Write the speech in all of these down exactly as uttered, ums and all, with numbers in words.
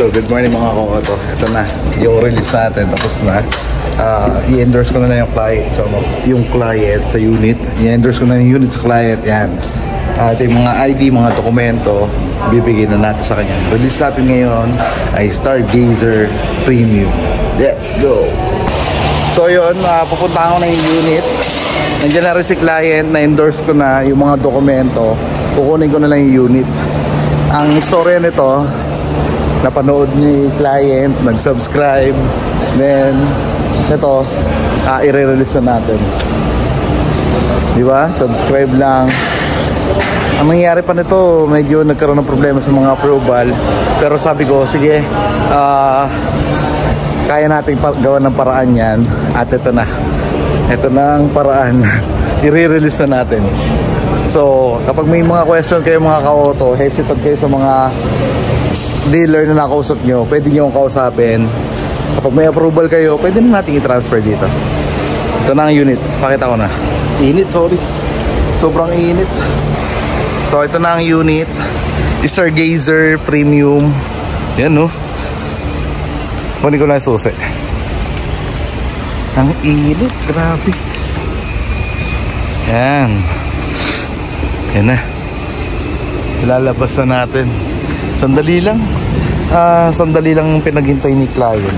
So good morning mga kokoto. Ito na yung release natin, tapos na. uh, i-endorse ko na lang yung client. So yung client sa unit, i-endorse ko na yung unit sa client. Yan, uh, ito yung mga I D, mga dokumento, bibigyan na natin sa kanya. Release natin ngayon ay Stargazer Premium. Let's go. So yun, uh, pupunta ako na yung unit. Nandiyan na rin si client, na-endorse ko na yung mga dokumento. Kukunin ko na lang yung unit. Ang istorya nito, napanood ni client, nag-subscribe, then ito, uh, i-release na natin. Diba? Subscribe lang. Ang nangyari pa nito, medyo nagkaroon ng problema sa mga approval. Pero sabi ko, sige, uh, kaya natin gawa ng paraan yan. At ito na. Ito na ang paraan. I-release na natin. So, kapag may mga question kayo mga ka-auto, hesitate kayo sa mga dealer na nakausap nyo, pwede nyo akong kausapin. Kapag may approval kayo, pwede na natin i-transfer dito. Ito na ang unit. Pakita ko na. Init, sorry. Sobrang init. So, ito na ang unit. Stargazer Premium. Yan, no? Kunin ko na yung susi. Ang init. Grabe. Yan. Yan na. Ilalabas na natin. Sandali lang. Uh, sandali lang pinaghintay ni client.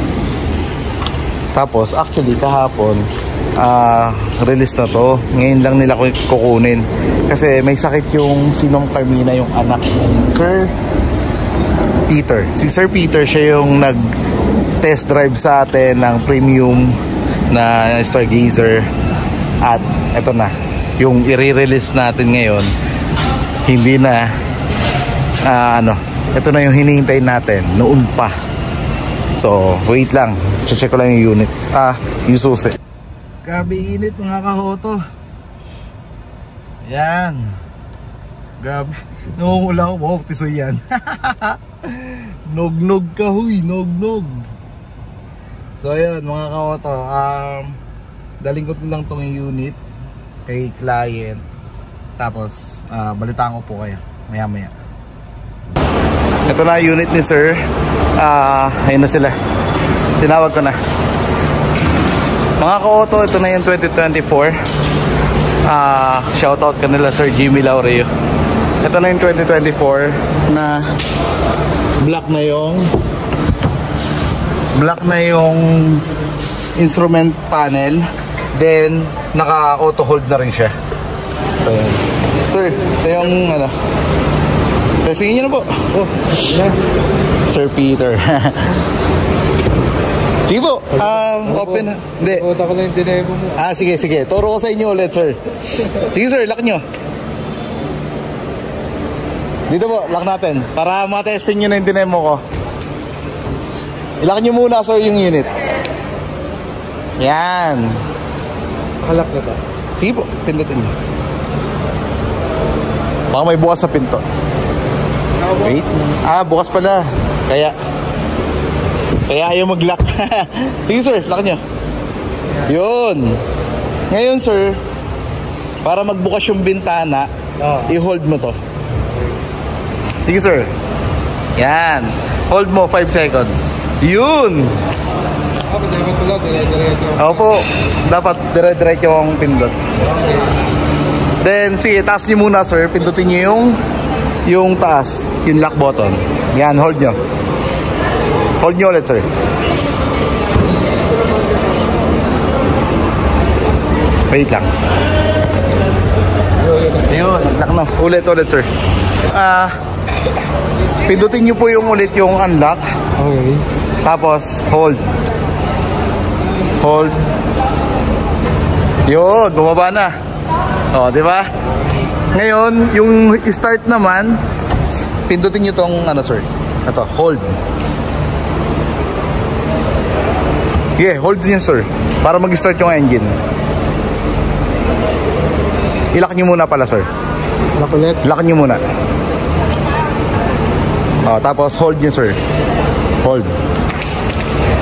Tapos, actually, kahapon, uh, release na to. Ngayon lang nila kukunin. Kasi may sakit yung Sinong Carmina, yung anak ni Sir Peter. Si Sir Peter, siya yung nag-test drive sa atin ng premium na Stargazer. At eto na. Yung i-release natin ngayon, hindi na uh, ano, ito na yung hinihintay natin noon pa. So wait lang, check ko lang yung unit, ah, yung susi. Grabe init mga kahoto. Yan, grabe, nungula ko, wow, tisoy yan. Nog-nog ka huy, nog-nog. So ayun mga kahoto, um, daling ko lang tong unit kay client. Tapos uh, balitaan ko po kayo maya maya. Ito na unit ni sir. uh, Ayun na sila. Tinawag ko na. Mga ka-auto, ito na yung twenty twenty-four. uh, Shoutout ka nila Sir Jimmy Laureo. Ito na yung twenty twenty-four na black na yung Black na yung instrument panel. Then naka-auto hold na rin siya. So, sir, ito yung ano, testingin nyo na po. Oh, yeah. Sir Peter. Sige po, um, open na. Hindi. Puta ko lang yung dinemo mo. Ah, sige, sige. Turo ko sa inyo ulit, sir. Sige, sir, lock nyo. Dito po, lock natin. Para matesting nyo na yung dinemo ko. I-lock nyo muna, sir, yung unit. Yan. Kalak na ba? Sige po, pindutin nyo. Baka may bukas sa pinto. Wait. Ah, bukas pala. Kaya Kaya ayaw mag-lock. Sige sir, lock nyo. Yun. Ngayon sir, para magbukas yung bintana, oh, i-hold mo to. Sige sir. Yan. Hold mo five seconds. Yun. Dapat dapat pala, dire-diretso. Opo, dapat dire-diretso yung pindot. Okay. Then, sige, taas nyo muna sir. Pindutin nyo yung yung taas, yung lock button. Yan, hold nyo. Hold nyo ulit sir. Wait lang. Ayun, nag-lock na. Ulit, ulit sir. Ah, uh, pindutin nyo po yung ulit yung unlock. Okay. Tapos, hold. Hold. Yun, bumaba na. O, di ba? Ngayon, yung start naman, pindutin nyo tong, ano sir, ito, hold. Yeah, hold nyo sir, para mag-start yung engine. I-lock nyo muna pala sir. Lock ulit? Lock nyo muna. O, tapos hold nyo sir. Hold.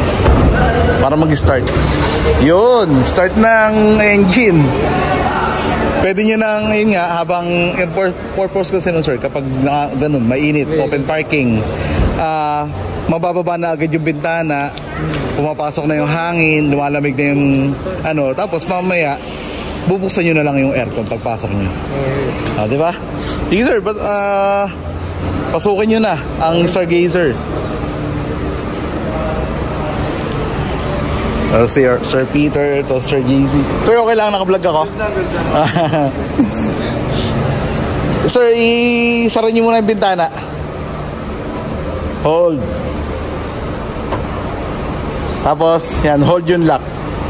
Para mag-start. Yun, start ng engine. Pwede nyo nang, yun nga, habang airport purpose kasi nun, sir, kapag na, ganun, mainit, open parking, ah, mabababa na agad yung bintana, pumapasok na yung hangin, lumalamig na yung, ano, tapos mamaya, bubuksan nyo na lang yung aircon pagpasok nyo. Ah, di ba? Sige, sir, but, ah, pasukin nyo na ang Stargazer. Uh, Sir, Sir Peter, to Sir J C. Sir, okay lang, naka-vlog ako. Sir, isara niyo muna yung bintana. Hold. Tapos, yan, hold yung lock.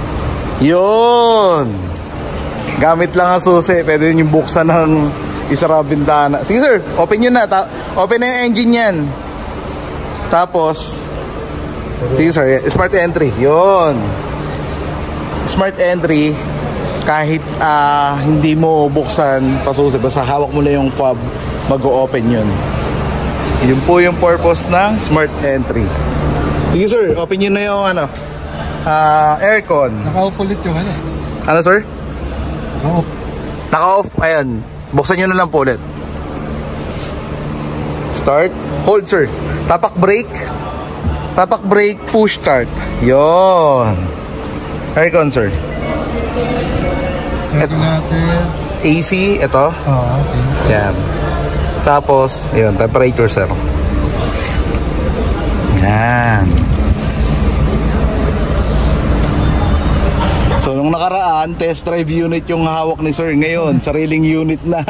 Yun. Gamit lang ang susi. Pwede yung buksan ng isara bintana. Sige, sir, open yun na. Ta open na yung engine yan. Tapos, sige, sir, smart entry. Yun. Smart entry, kahit uh, hindi mo buksan pasusi, basta hawak mo lang yung fob, mag-o-open yun. Yun po yung purpose ng smart entry. Sige, sir, open nyo na yung ano, uh, aircon. Naka-off ulit yung ano. Ano, sir? Naka-off. Naka-off, ayan. Buksan nyo na lang po ulit. Start. Hold, sir. Tapak brake. Tapak brake, push start. Yon. Aircon, sir. Ito natin. A C, ito. Oo, okay. Yan. Tapos, yun, temperature, sir. Yan. So, nung nakaraan, test drive unit yung hawak ni sir. Ngayon, sariling unit na.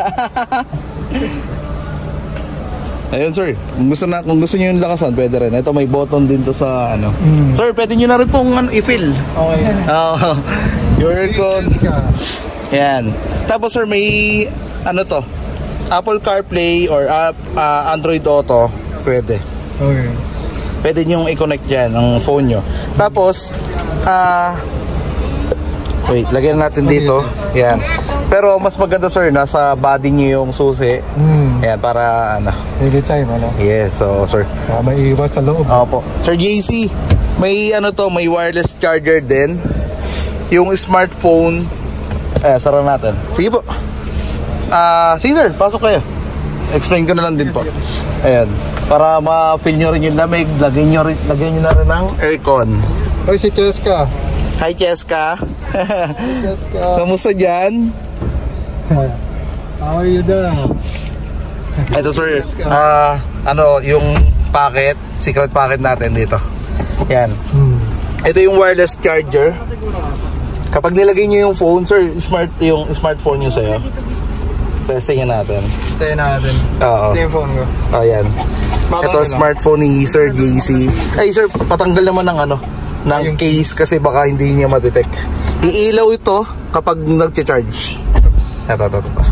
Ayun, sir, kung gusto na, kung gusto niyo yung lakasan, pwede rin. Ito may button din to sa ano. Mm. Sir, pwede niyo na rin pong ano, i-fill. Okay. Oh, your aircon. Yan. Tapos, sir, may ano to? Apple CarPlay or uh, uh, Android Auto, pwede. Okay. Pwede niyo i-connect yan ang phone niyo. Tapos, ah uh, wait, lagyan natin dito. Yan. Pero mas maganda, sir, nasa body niyo yung susi. Mm. Ayan, para ano. Anytime, ano? Yes, so, sir. Ah, may iwas sa loob. Opo. Sir J C, may ano to, may wireless charger din. Yung smartphone, eh, sara natin. Sige po. Ah, uh, sige, sir, pasok kayo. Explain ko na lang din po. Ayan. Para ma-feel nyo rin yung lamig, lagyan nyo, rin, lagyan nyo na rin ng aircon. Hoy, si Cheska. Hi, Cheska. Cheska. Kamusta dyan? How are you doing? Ito, sir, uh, ano, yung packet, secret packet natin dito. Yan. Hmm. Ito yung wireless charger. Kapag nilagay nyo yung phone, sir, smart yung smartphone nyo sa'yo. Testingin natin. Testingin natin. Oo. Ito yung phone ko. Oh, yan. Ito, smartphone ni Sir J C. Ay, sir, patanggal naman ng ano, ng yung case kasi baka hindi niya ma-detect. Iilaw ito kapag nag-charge. Ito, ito, ito.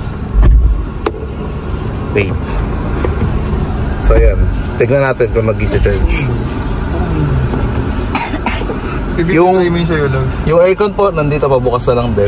Wait. So, yan. Tignan natin kung nag-charge. Yung, yung aircon po, nandito pa, bukas na lang din.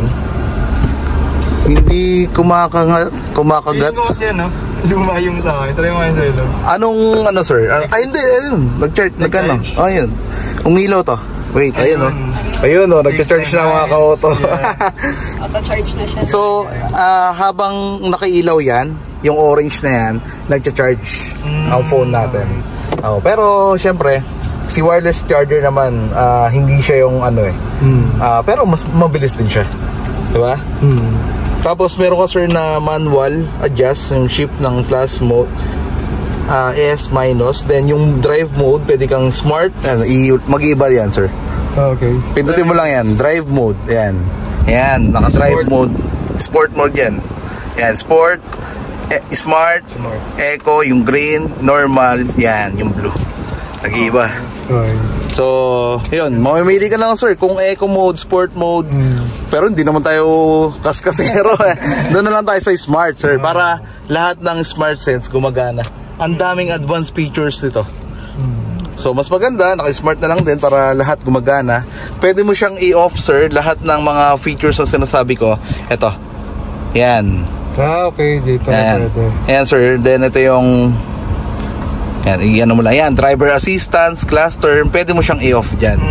Hindi kumakagat. kumakagat. Feeling ko kasi ano, luma yung sa akin. Try mo kayo sa ilo. Anong, ano, sir? Ay, hindi, ayun. Nag-charge, nag-ano. Oh, ayun. Umilaw to. Wait, ayun, ayun oh. Ayun, oh, nag-charge na mga ka-auto. Yeah. Auto-charge na siya. So, uh, habang nakailaw yan, yung orange na yan, nag-charge mm. ang phone natin. Oh, pero, syempre, si wireless charger naman, uh, hindi siya yung ano eh. Mm. Uh, pero, mas mabilis din siya. Diba? Mm. Tapos, meron ka, sir, na manual adjust, yung shift ng plus mode, uh, S minus. Then, yung drive mode, pwede kang smart, ano, mag-iiba yan, sir. Okay. Pindutin mo lang yan, drive mode, yan. Yan, naka-drive mode. Sport mode yan. Yan, sport, eh, smart, smart, eco, yung green, normal, yan, yung blue. Nag-iiba. Okay. So, yun, mamimili ka lang, sir, kung eco mode, sport mode. Hmm. Pero hindi naman tayo kaskasero. Doon na lang tayo sa smart, sir, para lahat ng smart sense gumagana. Ang daming advanced features nito. So, mas maganda, naka-smart na lang din para lahat gumagana. Pwede mo siyang i-off, sir, lahat ng mga features na sinasabi ko. Ito. Yan. Ah, okay. Dito. Yan. Yan, sir. Then, ito yung yan, i-ano mo lang. Yan, driver assistance, class term. Pwede mo siyang i-off dyan. Mm.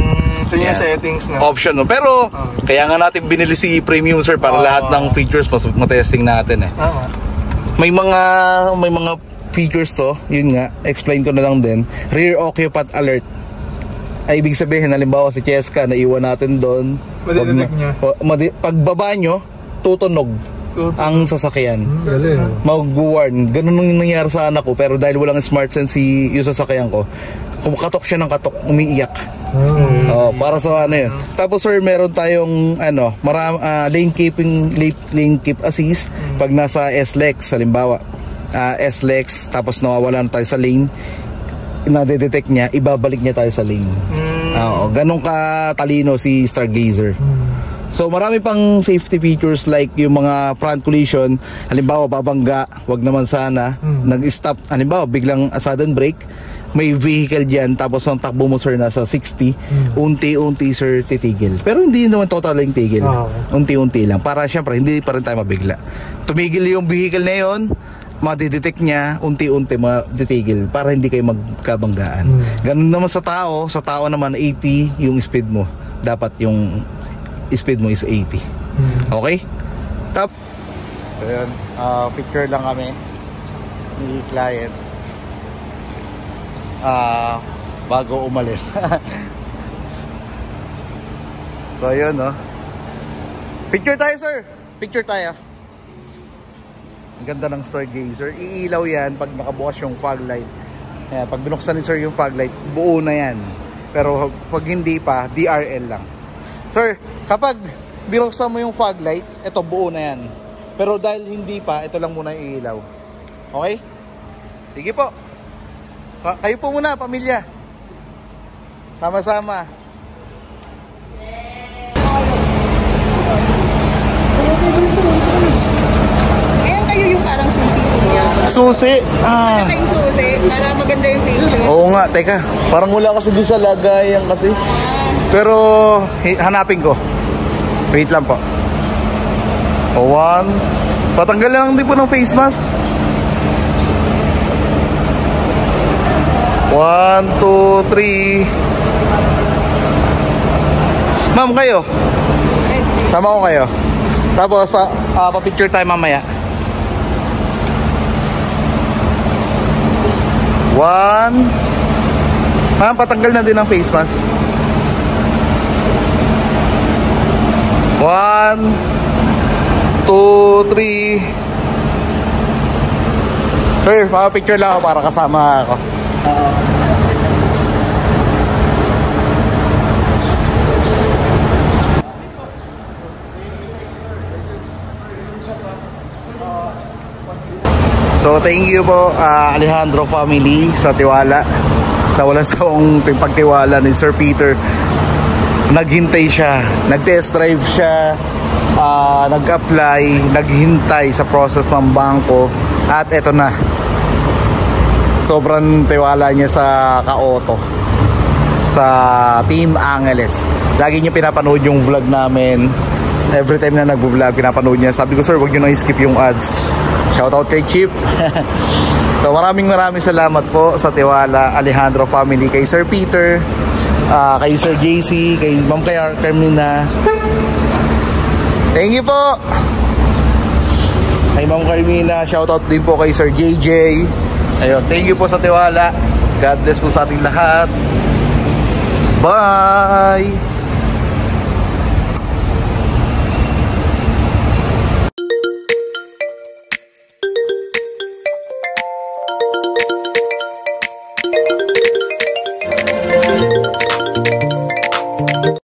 Sa inyo Yan. settings na. Option, no? Pero, kaya nga natin binili si Premium, sir, para Oo. lahat ng features mas matesting natin, eh. Tama. May mga, may mga features to, yun nga, explain ko na lang din. Rear occupant alert. Ay, ibig sabihin, halimbawa si Cheska, naiwan natin doon. Madidetect niya. Madi, pagbaba nyo, tutunog Tutunog. ang sasakyan. Galing. Mag-warn. Ganun yung nangyari sa anak ko, pero dahil walang smart sense si, yung sasakyan ko, kumakatok siya ng katok, umiiyak. Oh, para sa ano yun. Tapos sir, meron tayong ano, maram, ah, lane keeping lane, lane keep assist pag nasa S-Lex, halimbawa. ah, S-Lex, tapos nawawalan tayo sa lane, na-detect niya, ibabalik niya tayo sa lane. Oo, ganun ka talino si Stargazer. So marami pang safety features like yung mga front collision, halimbawa babangga, wag naman sana, nag-stop, halimbawa biglang sudden brake, may vehicle dyan, tapos ang takbo mo sir nasa sixty, unti-unti sir titigil. Pero hindi naman total yung tigil, Ah. unti-unti lang, para syempre hindi pa rin tayo mabigla. Tumigil yung vehicle na yun, madidetect niya, unti-unti matitigil para hindi kayo magkabanggaan. Ganun naman sa tao, sa tao naman eighty yung speed mo, dapat yung speed mo is eighty. Okay? Top. So yun, uh, picture lang kami ni client uh, bago umalis. So yun, no? Picture tayo, sir. Picture tayo. Ang ganda ng Stargazer. Iilaw yan pag nakabukas yung fog light. Ayan, pag binuksan ni sir yung fog light, buo na yan. Pero pag hindi pa, D R L lang. Sir, kapag binuksan mo yung fog light, ito buo na yan. Pero dahil hindi pa, ito lang muna yung iilaw. Okay? Sige po. Ka- Kayo po muna, pamilya. Sama-sama. Kaya kayo yung parang susi ko niya. Susi. Ah. Kaya yung susi, para maganda yung picture. Oo nga, teka. Parang wala kasi doon sa lagayan kasi. Pero hi- hanapin ko. Wait lang po. O, one. Patanggal lang din po ng face mask. One, two, three. Ma'am, kayo. Sama ko kayo. Tapos, uh, uh, pa-picture tayo mamaya. One. Ma'am, patanggal na din ang face mask. One. Two, three. Sir, pa-picture lang ako para kasama ako. So thank you po uh, Alejandro family sa tiwala, sa walang sawang pagtiwala ni Sir Peter. Naghintay siya, nag-test drive siya, uh, nag-apply, naghintay sa process ng bangko, at eto na. Sobrang tiwala niya sa Ka-Auto, sa Team Angeles. Lagi niya pinapanood yung vlog namin. Every time na nag-vlog, pinapanood niya. Sabi ko, sir, wag niyo na skip yung ads. Shoutout kay Chip. So maraming maraming salamat po sa tiwala, Alejandro family, kay Sir Peter, uh, kay Sir J C, kay Ma'am Carmina. Thank you po kay Ma'am Carmina. Shoutout din po kay Sir J J. Ayun, thank you po sa tiwala. God bless po sa ating lahat. Bye!